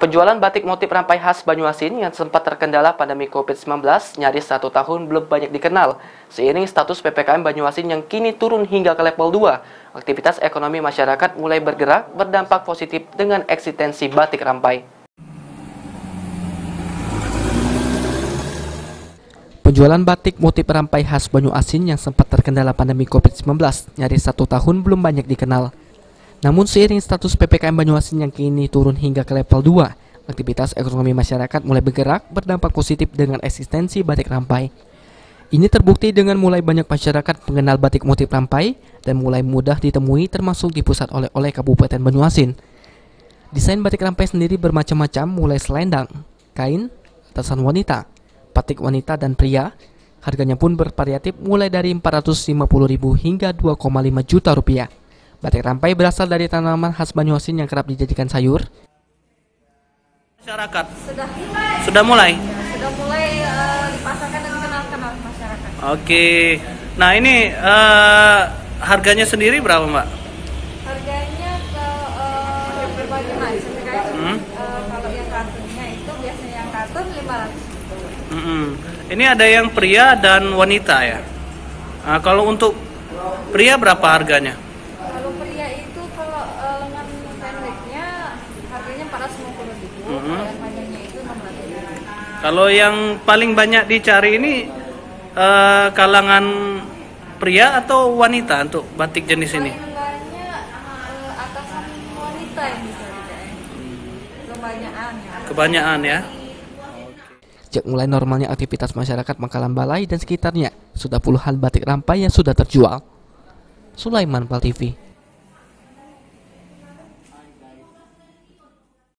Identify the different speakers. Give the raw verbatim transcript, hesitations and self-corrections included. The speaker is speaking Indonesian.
Speaker 1: Penjualan batik motif rampai khas Banyuasin yang sempat terkendala pandemi covid sembilan belas nyaris satu tahun belum banyak dikenal. Seiring status P P K M Banyuasin yang kini turun hingga ke level dua, aktivitas ekonomi masyarakat mulai bergerak berdampak positif dengan eksistensi batik rampai. Penjualan batik motif rampai khas Banyuasin yang sempat terkendala pandemi covid sembilan belas nyaris satu tahun belum banyak dikenal. Namun seiring status P P K M Banyuasin yang kini turun hingga ke level dua, aktivitas ekonomi masyarakat mulai bergerak berdampak positif dengan eksistensi batik rampai. Ini terbukti dengan mulai banyak masyarakat mengenal batik motif rampai dan mulai mudah ditemui termasuk di pusat oleh-oleh Kabupaten Banyuasin. Desain batik rampai sendiri bermacam-macam mulai selendang, kain, atasan wanita, batik wanita dan pria. Harganya pun bervariatif mulai dari empat ratus lima puluh ribu rupiah hingga dua koma lima juta rupiah. Batik rampai berasal dari tanaman khas Banyuasin yang kerap dijadikan sayur.
Speaker 2: Masyarakat
Speaker 3: sudah
Speaker 2: sudah mulai
Speaker 3: sudah mulai uh, dipasarkan dan dikenal-kenal masyarakat.
Speaker 2: Oke, nah ini uh, harganya sendiri berapa, Mbak?
Speaker 3: Harganya ke uh, berbagai macam kan.
Speaker 2: Hmm?
Speaker 3: Uh, kalau yang kartunnya itu biasanya yang kartun lima ratus.
Speaker 2: Hmm. Ini ada yang pria dan wanita ya. Nah, kalau untuk pria berapa harganya?
Speaker 3: Kalau pria itu kalau uh, lengan pendeknya harganya empat ratus lima puluh ribu.
Speaker 2: Hmm.
Speaker 3: Kalau yang panjangnya itu enam ratus ribu.
Speaker 2: Kalau yang paling banyak dicari ini uh, kalangan pria atau wanita untuk batik jenis ini?
Speaker 3: Paling enggaknya uh, atasan wanita yang bisa dicari. Kebanyakan ya.
Speaker 2: Kebanyakan ya.
Speaker 1: Sejak mulai normalnya aktivitas masyarakat Mangkalan Balai dan sekitarnya, sudah puluhan batik rampai yang sudah terjual. Sulaiman, Pal T V.